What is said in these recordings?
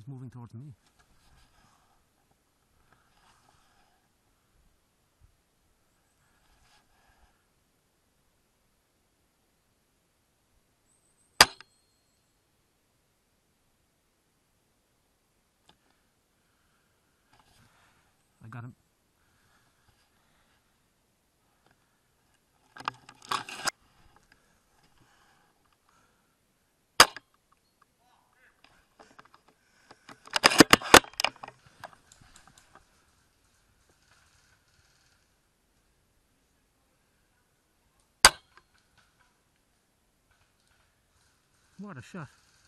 He's moving towards me. I got him. What a shot.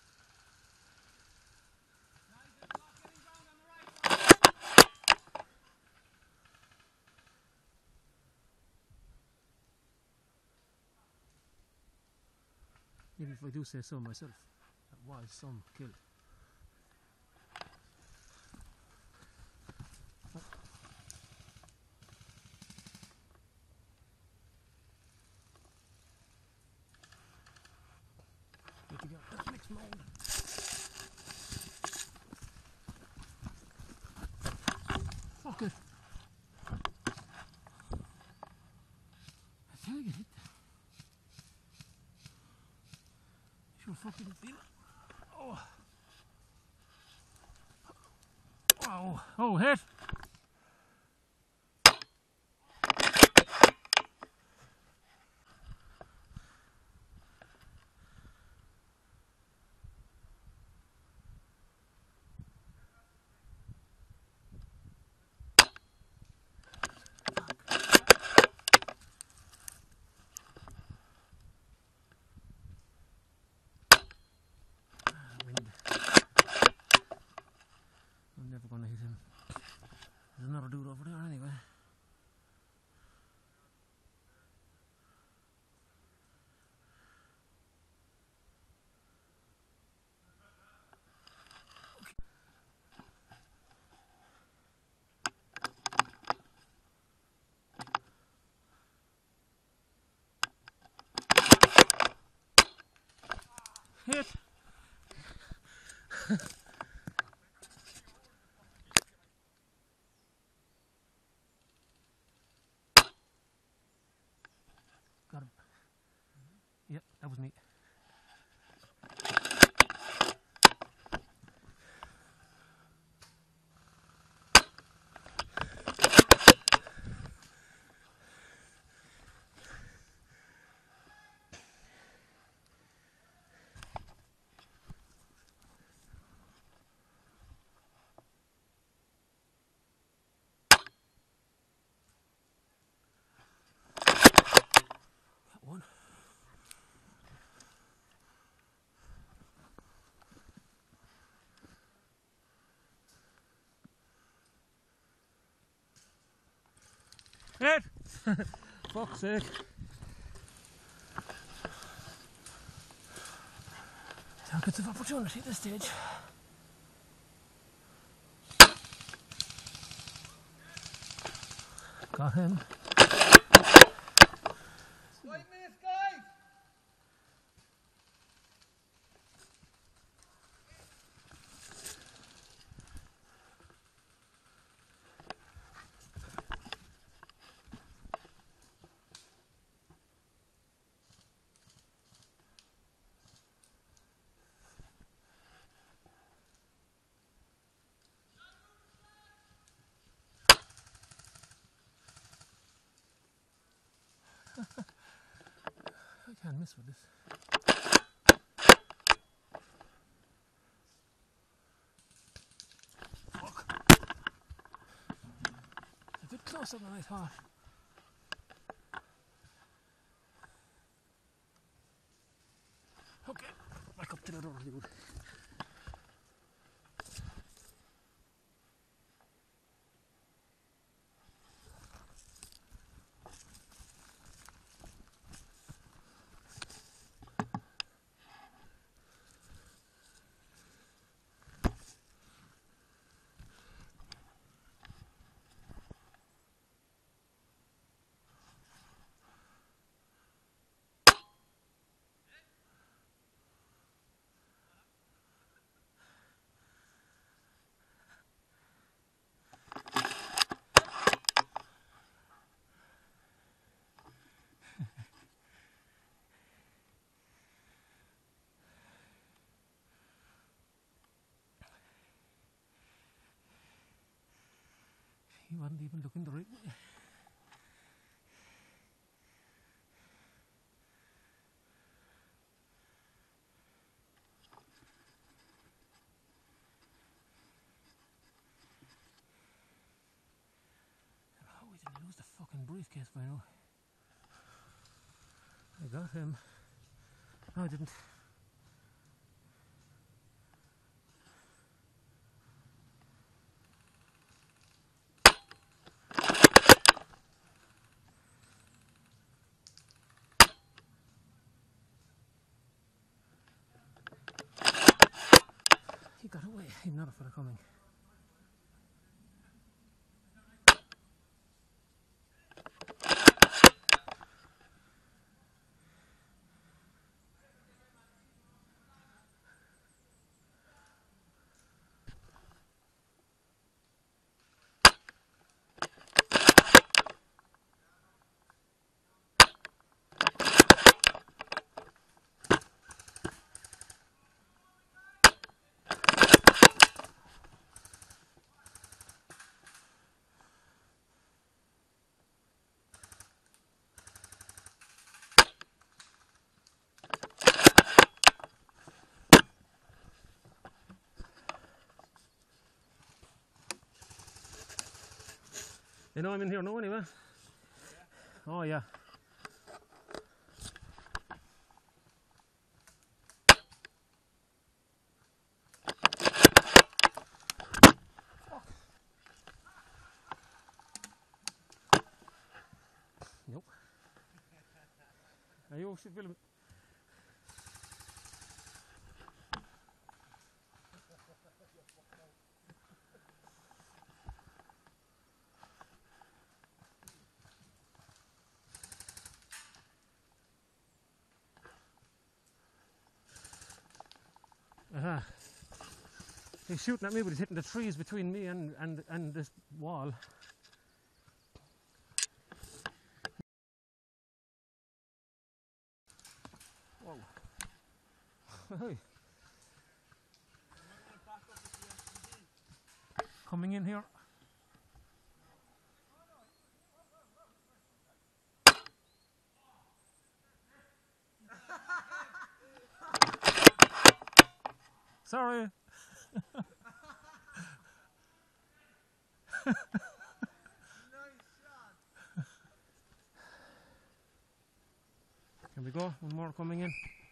Even if I do say so myself, that was some kill. Here we go. That's mixed mold. Fuck it. I tell you, hit that. Sure fucking feel it. Oh. Oh. Oh, hit. I'm never gonna hit him. There's another dude over there anyway. Hit! Got him. Yep, that was me. That one. Hit! Fuck's sake. Targets of opportunity at this stage. Got him. 5 minutes, guys! I can't miss with this. Fuck. A bit closer than I thought. Okay, back up to the door, dude. He wasn't even looking the right way. Oh, we didn't lose the fucking briefcase by now. I got him. No, I didn't. He got away. Another fella coming. You know I'm in here now anyway. Yeah. Oh yeah. Nope. Are you should film? He's shooting at me, but he's hitting the trees between me and this wall. Whoa. Hey. Coming in here. Sorry. Can we go? One more coming in.